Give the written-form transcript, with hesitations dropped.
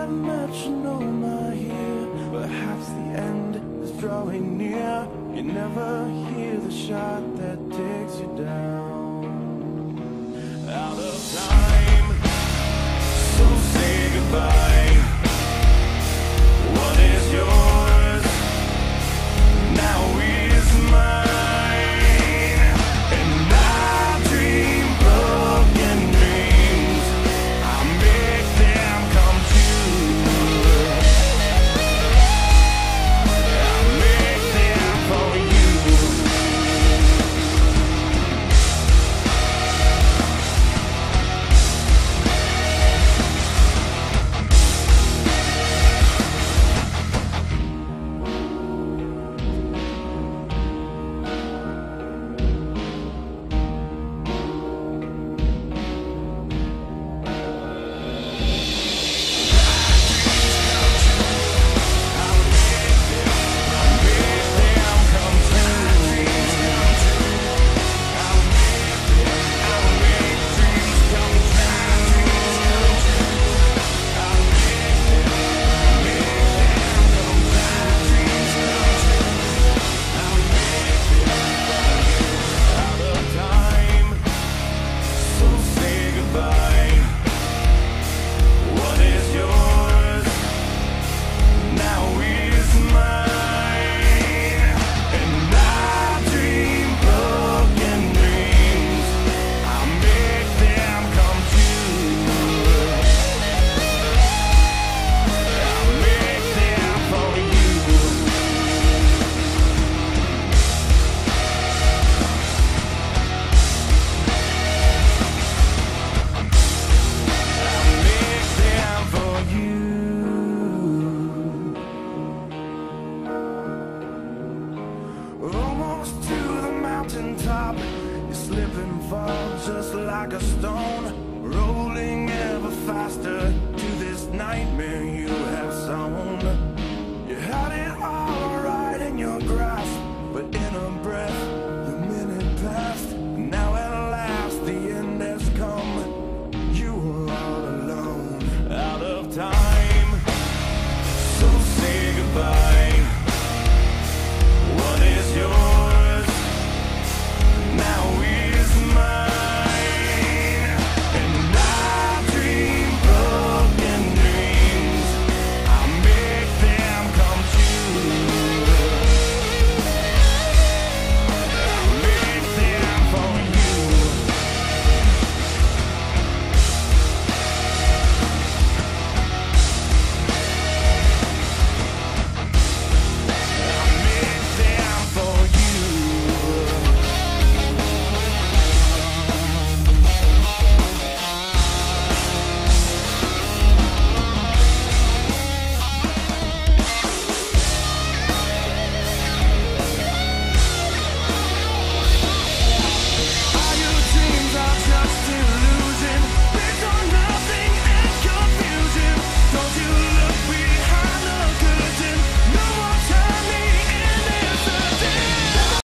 metronome I hear. Perhaps the end is drawing near. You never hear the shot that takes you down. Out of time, so say goodbye. What is yours now is mine. And I dream broken dreams. I make them come true. I make them for you. Almost to the mountaintop, you slip and fall just like a stone rolling